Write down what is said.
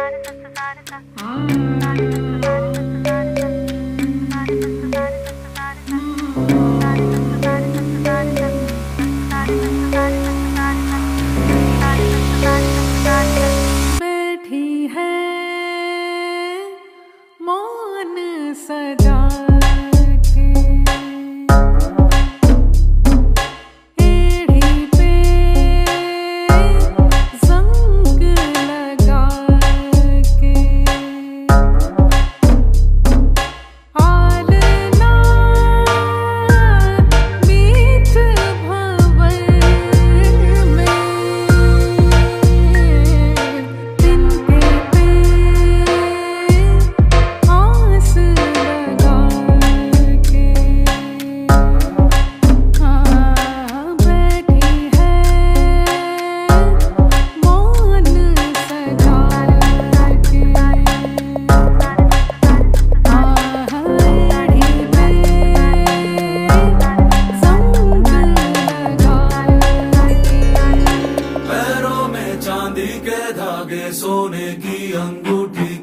बैठी है मौन सजा के एड़ी पे जंग लगा के आलना मीठ भंवर में तिनके पे आस लगा के बैठी है मौन सजा के एड़ी पे जंग लगा के पैरों में चांदी के धागे सोने की अंगूठी